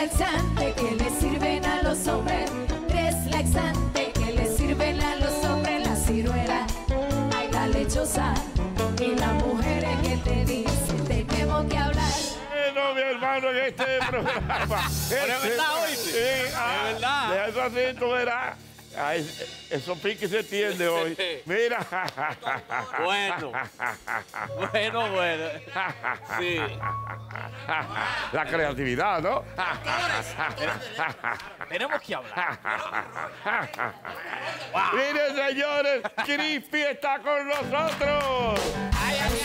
laxantes que le sirven a los hombres. Tres laxantes que le sirven a los hombres. La ciruela, ay, la lechosa y las mujeres que te dicen tenemos que hablar. No, mi hermano, en este programa. Pero es verdad, oíste. Sí, es verdad. De eso así, tú verás. Ay, eso pique se tiende hoy. Mira. Bueno. Bueno. Sí. La creatividad, ¿no? Tenemos que hablar. Miren, señores, Crispy está con nosotros. Ay, ay,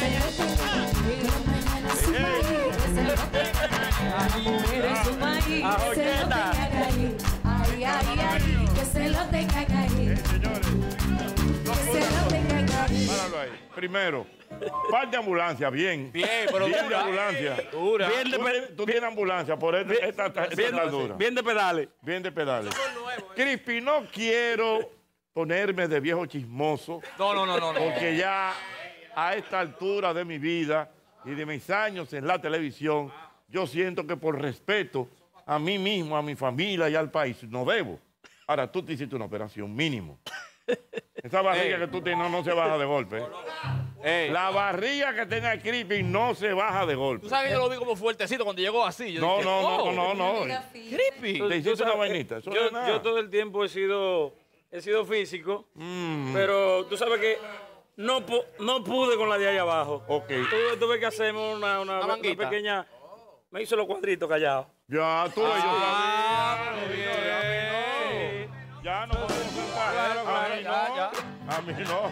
ay, ay, que se lo tengan ahí. Señores, Que se lo tengan ahí. páralo ahí. Primero, par de ambulancia, bien. Bien, pero bien de dura. ambulancia. Dura. Tú tienes ambulancia por esta dura. Bien de pedales. Bien de pedales. Crispy, no quiero ponerme de viejo chismoso. No. Porque ya a esta altura de mi vida y de mis años en la televisión, yo siento que por respeto a mí mismo, a mi familia y al país, no debo. Ahora, tú te hiciste una operación mínimo. Esa barriga que tú tienes no se baja de golpe. La barriga que tiene el Crispy no se baja de golpe. Tú sabes que yo lo vi como fuertecito cuando llegó así. Yo dije, No. Crispy. Te hiciste una vainita. Eso no es nada. Yo todo el tiempo he sido físico, pero tú sabes que no pude con la de ahí abajo. Ok. Tuve que hacerme una manguita. pequeña. Me hizo los cuadritos callados. Ya, tú yo bien. Ya no podemos sentar. Claro, A mí no.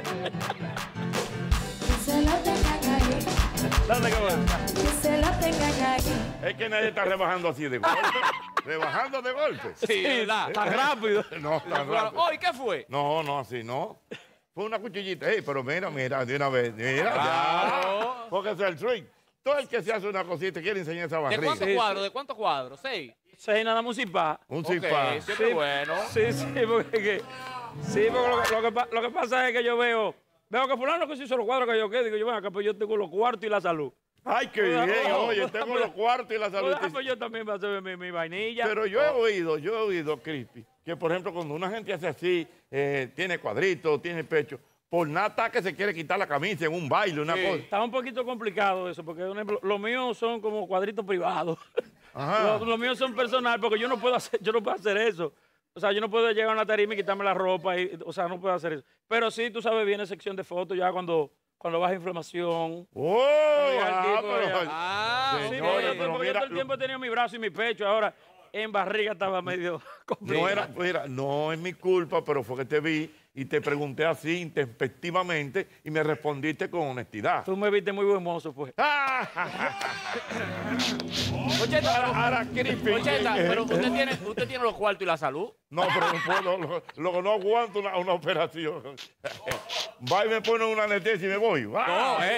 Que se lo tengan ahí. ¿Dónde que voy? Que se lo tengan ahí. Es que nadie está rebajando así de golpe. Rebajando de golpe. Sí, ¿verdad? Tan rápido. No, tan rápido. Oh, ¿y qué fue? No, así no. Fue una cuchillita. Ey, pero mira, de una vez. Mira, Claro. ya. Porque es el trick. Todo el que se hace una cosita quiere enseñar esa ¿De barriga. cuántos cuadros? ¿De cuántos cuadros? ¿6? 6 nada más un zipá. Un Ok, zipá. siempre bueno. Sí, porque lo que pasa es que yo veo que fulano que se hizo los cuadros que yo qué, digo yo, ven acá, pues yo tengo los cuartos y la salud. Ay, qué bien. Oye, tengo los cuartos y la salud. Pues yo también voy a hacer mi vainilla. Pero yo he oído, Crispy, que por ejemplo cuando una gente hace así, tiene cuadritos, tiene pecho, por nada que se quiere quitar la camisa en un baile, una cosa. Está un poquito complicado eso, porque por ejemplo, los míos son como cuadritos privados. Ajá. Los míos son personal, porque yo no puedo hacer eso. O sea, yo no puedo llegar a una tarima y quitarme la ropa, o sea, no puedo hacer eso. Pero sí, tú sabes, viene sección de fotos ya cuando baja inflamación. ¡Oh! Ah, Sí, señores, porque pero yo mira, todo el tiempo he tenido mi brazo y mi pecho, ahora en barriga estaba medio complicado. no es mi culpa, pero fue que te vi y te pregunté así intempestivamente y me respondiste con honestidad. Tú me viste muy buen mozo, pues. Ochenta, Crispy. pero usted tiene los cuartos y la salud. No, pero lo que no aguanto una operación. Va y me pone una anestesia y me voy. No.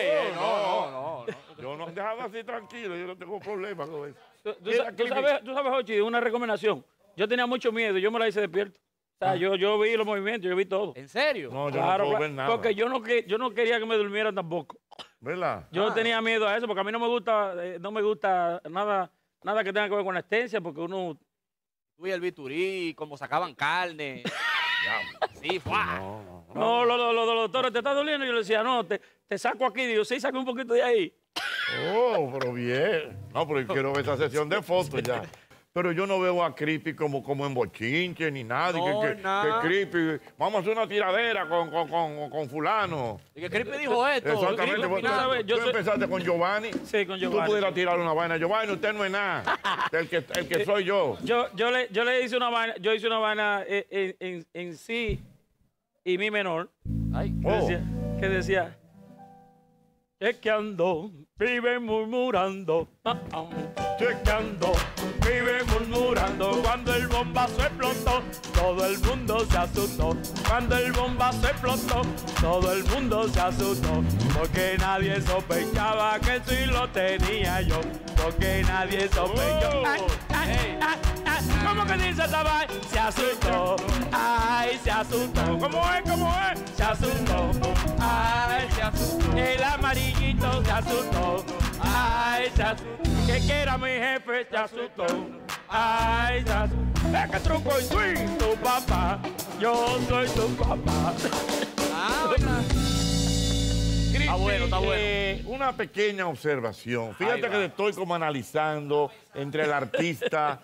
Yo no dejaba así tranquilo, yo no tengo problema con eso. Tú sabes, Ochi, una recomendación. Yo tenía mucho miedo, yo me la hice despierto. O sea, yo vi los movimientos, yo vi todo. ¿En serio? No, yo Claro, no puedo ver nada. porque yo no quería que me durmieran tampoco. ¿Verdad? Yo tenía miedo a eso, porque a mí no me gusta nada que tenga que ver con anestesia, porque uno... Tú y el Biturí, como sacaban carne. Sí, fue. No. No, los doctores, ¿te está doliendo? Yo le decía, no, te saco aquí. Digo, sí, saco un poquito de ahí. Oh, pero bien. No, pero yo quiero ver esa sesión de fotos ya. Pero yo no veo a Crispy como en bochinche ni nada. No, nada. Que Crispy, vamos a hacer una tiradera con fulano. Y que Crispy dijo esto. Exactamente. Crispy, Tú empezaste con Giovanni. Sí, con Tú Giovanni. pudieras tirar una vaina. Giovanni, usted no es nada. El que soy yo. Yo le hice una vaina, en sí y mi menor. Ay. Que decía, chequeando, vive murmurando. Chequeando, vive murmurando. Cuando el bombazo explotó, todo el mundo se asustó. Cuando el bombazo explotó, todo el mundo se asustó. Porque nadie sospechaba que sí lo tenía yo. Porque nadie sospechó. ¿Cómo que dice esa vaina? Se asustó. Ay, se asustó. ¿Cómo es? Se asustó. Ay, se asustó. El amarillito se asustó. Ay, se asustó. Que era mi jefe, se asustó. Ay, ya. Que truco y swing, tu papá. Yo soy tu papá. Está bueno, está bueno. Una pequeña observación. Fíjate Ahí que va. estoy como analizando entre el artista,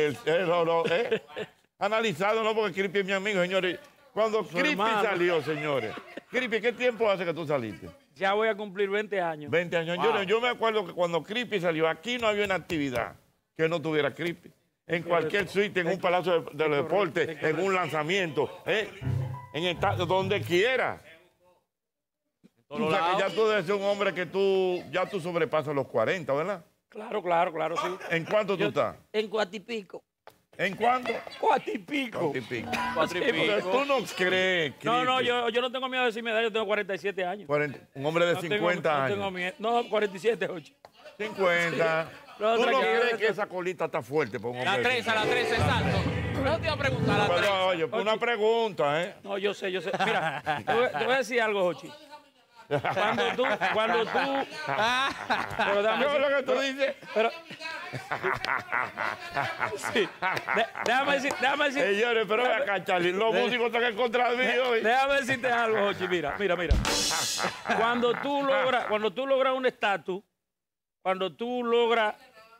analizado, no porque Crispy es mi amigo, señores. Cuando Crispy hermano. salió, señores. Crispy, ¿qué tiempo hace que tú saliste? Ya voy a cumplir 20 años. 20 años. Wow. Yo me acuerdo que cuando Crispy salió, aquí no había una actividad que no tuviera Crispy. En cualquier suite, en un palacio de los deportes, en un lanzamiento, donde quiera. Todos O sea, que lados. ya tú debes ser un hombre que ya tú sobrepasas los 40, ¿verdad? Claro, sí. ¿En cuánto tú estás? En cuatipico. ¿En cuánto? Cuatipico. Típico. 4 y Sí, porque pico. Tú no crees, No, Crispy. yo no tengo miedo de decir mi edad, yo tengo 47 años. Un hombre de No 50 no tengo años. miedo. No, 47, 8. 50. No, ¿Tú no tranquilo, crees que esa colita está fuerte para un hombre? La de 3, a la 50? 3, exacto. Yo te iba a preguntar, la 3. Pero, oye, pues una pregunta, ¿eh? No, yo sé. Mira, te voy a decir algo, Jochi. Cuando tú, pero ¿Qué es lo que tú dices? pero, sí, déjame decir, Señores, pero ve acá, Charlie, los músicos están en contra de mí hoy. déjame decirte algo, Jochi, mira. Cuando tú logras un estatus, cuando tú logras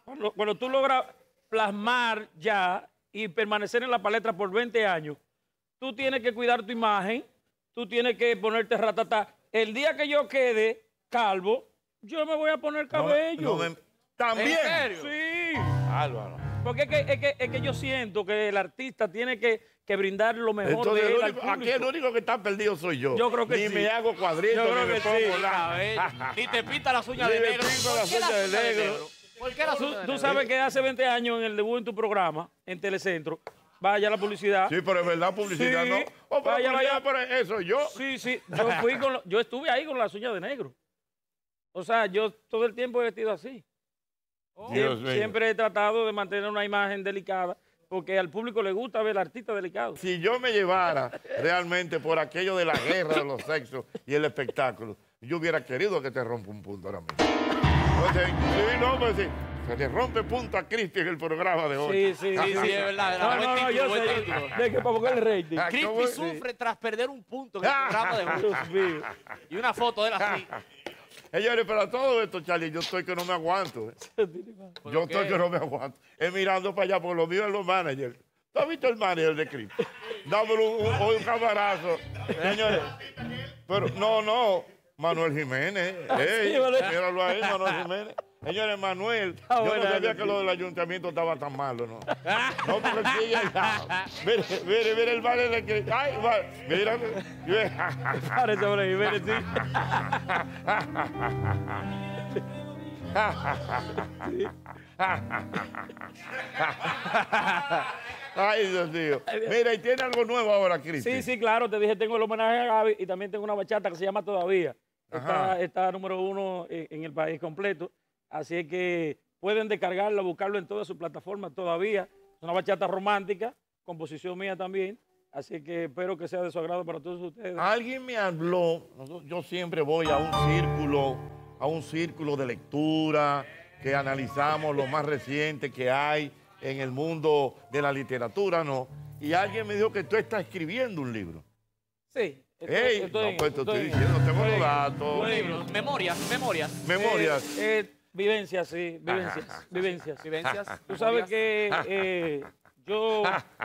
plasmar ya y permanecer en la palestra por 20 años, tú tienes que cuidar tu imagen, tú tienes que ponerte ratatá. El día que yo quede calvo, yo me voy a poner cabello. También. ¿En serio? Sí. Álvaro. Porque es que yo siento que el artista tiene que brindar lo mejor Entonces, de él al aquí el público. único que está perdido soy yo. Yo creo que Ni sí. me hago cuadritos, Yo creo ni me que pongo sí. nada. Ni te pinta las uñas Ni de me negro. pinto ¿Por las qué uñas de negro? ¿Por qué las uñas de Tú negro? sabes que hace 20 años en el debut en tu programa, en Telecentro, vaya la publicidad. Sí, pero es verdad, publicidad, Sí. ¿no? Oh, pero Vaya, publicidad, vaya. pero eso yo. Sí, yo estuve ahí con las uñas de negro. O sea, yo todo el tiempo he vestido así. Dios mío. Siempre he tratado de mantener una imagen delicada, porque al público le gusta ver al artista delicado. Si yo me llevara realmente por aquello de la guerra de los sexos y el espectáculo, yo hubiera querido que te rompa un punto ahora mismo. Entonces, sí, no, pues sí. Se le rompe punto a Crispy en el programa de hoy. Sí, es verdad. No, yo buen sé. título. De que para buscar el rating. Ah, ¿cómo Crispy es? sufre tras perder un punto en el programa de hoy. Dios mío. Y una foto de él así. Señores, pero todo esto, Charlie, yo estoy que no me aguanto. Yo estoy qué? que no me aguanto. Es mirando para allá, por lo mío es los managers. ¿Tú has visto el manager de Crispy? Dámelo un camarazo. Señores, pero no. Manuel Jiménez. Ey, sí, vale. míralo ahí, Manuel Jiménez. Señores, Manuel, yo no buena, sabía sí. que lo del ayuntamiento estaba tan malo, ¿no? No, porque sigue allá. Mire el vale de que. Ay, vale. Mira. Párese por ahí, ven, sí. Ay, Dios mío. Mira, y tiene algo nuevo ahora, Cristi. Sí, claro, te dije, tengo el homenaje a Gaby y también tengo una bachata que se llama Todavía. Ajá. Está número 1 en el país completo. Así es que pueden descargarla, buscarlo en todas sus plataformas Todavía. Es una bachata romántica, composición mía también. Así que espero que sea de su agrado para todos ustedes. Alguien me habló, yo siempre voy a un círculo de lectura, que analizamos lo más reciente que hay en el mundo de la literatura, ¿no? Y alguien me dijo que tú estás escribiendo un libro. Sí. Ey, no, pues te estoy diciendo, tengo los datos. Un libro. Memorias. Memorias. Vivencias, sí, vivencias. Vivencias. Tú sabes que yo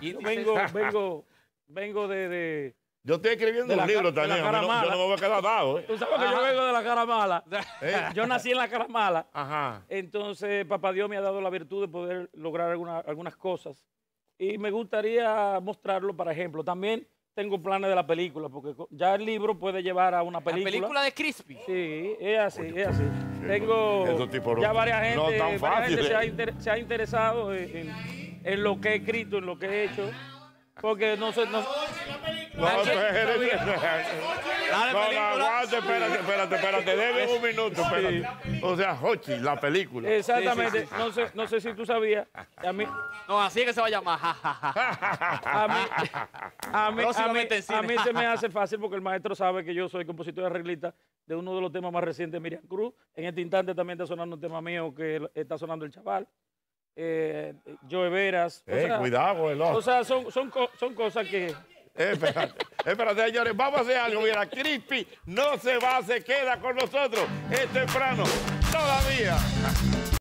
vengo de... Yo estoy escribiendo de la un libro ca- de la también, a mí cara yo no me voy a quedar dado, ¿eh? Tú sabes que yo vengo de la cara mala. ¿Eh? Yo nací en la cara mala. Ajá. Entonces, papá Dios me ha dado la virtud de poder lograr algunas cosas. Y me gustaría mostrarlo, por ejemplo. También tengo planes de la película, porque ya el libro puede llevar a una La película. película de Crispy. Sí, es así. Esos Tengo tipos ya no- varias gente, no tan fáciles. se ha interesado en lo que he escrito, en lo que he hecho. Porque no sé... No, Dale, película. aguante, espérate, debe un minuto, espérate. O sea, Hochi, la película. Exactamente. Sí, sí, No sé si tú sabías. A mí, No, así es que se va a llamar. Próximamente en cine. a mí se me hace fácil porque el maestro sabe que yo soy compositor y arreglista de uno de los temas más recientes de Miriam Cruz. En este instante también está sonando un tema mío que está sonando El Chaval. Joe Veras. O sea, cuidado, veloz. O sea, son cosas que... Espérate, señores, vamos a hacer algo. Mira, Crispy no se va, se queda con nosotros. Es temprano, todavía.